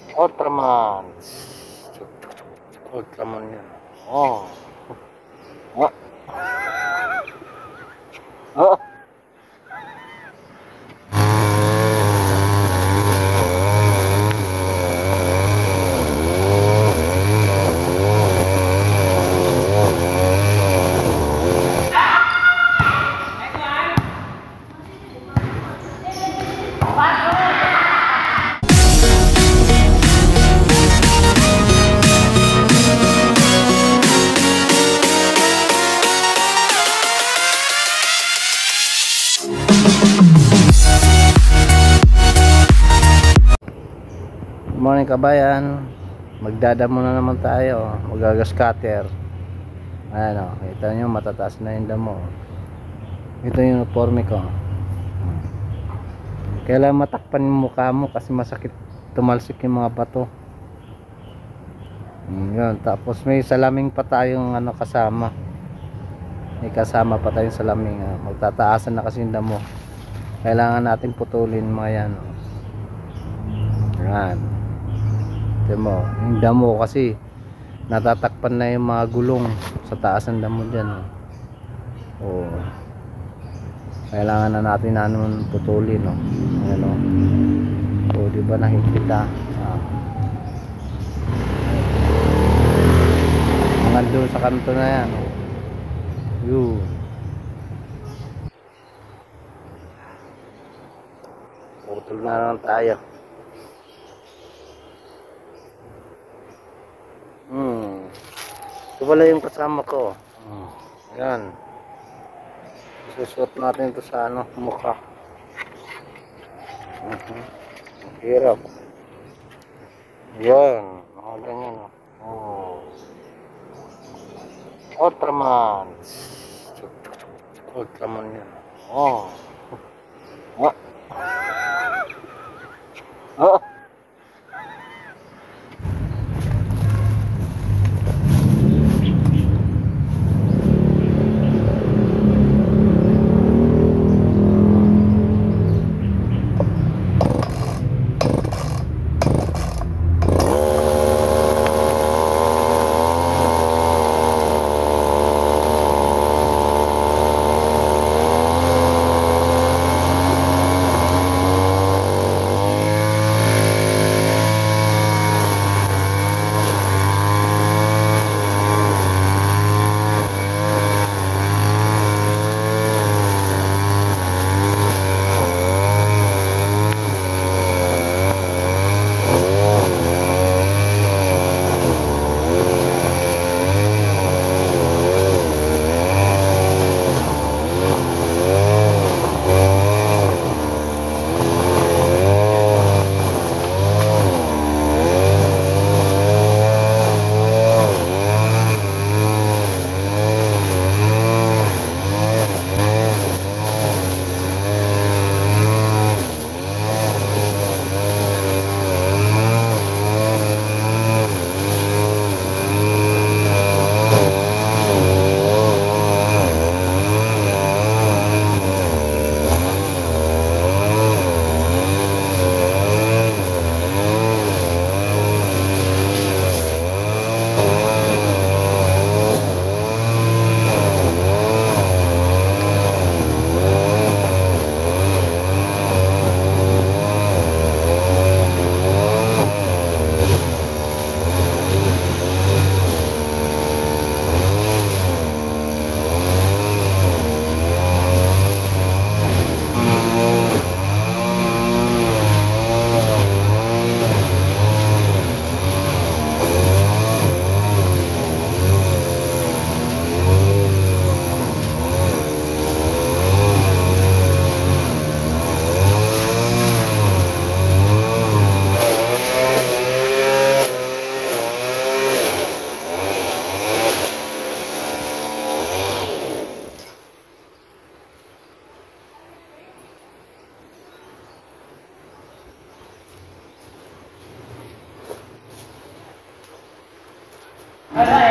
Ultraman. Ultraman yan. Oh. Oh. Oh. Good morning kabayan, magdadamo na naman tayo, magagas cutter. Ayan o, kita nyo matataas na yung damo. Ito yung uniforme ko. Kailangan matakpan yung mukha mo kasi masakit tumalsik yung mga bato. Yun. Tapos may salaming pa tayong kasama. May kasama pa tayong salaming. Magtataasan na kasi yung damo. Kailangan natin putulin mga yan. Yan. Mo, yung damo kasi natatakpan na yung mga gulong sa taas ng damo dyan. Oh. Kailangan na natin putulin, no. Ano? Oh, di ba nakikita? Hanggang doon sa kanto na yan. Yun. Putol na lang tayo. Ito pala yung kasama ko. Ayan. Susuot natin ito sa mukha. Hirap. Ayan. Ganyan. Oh. Ultraman. Ultraman yan. Oh. Oh. Oh. Alright.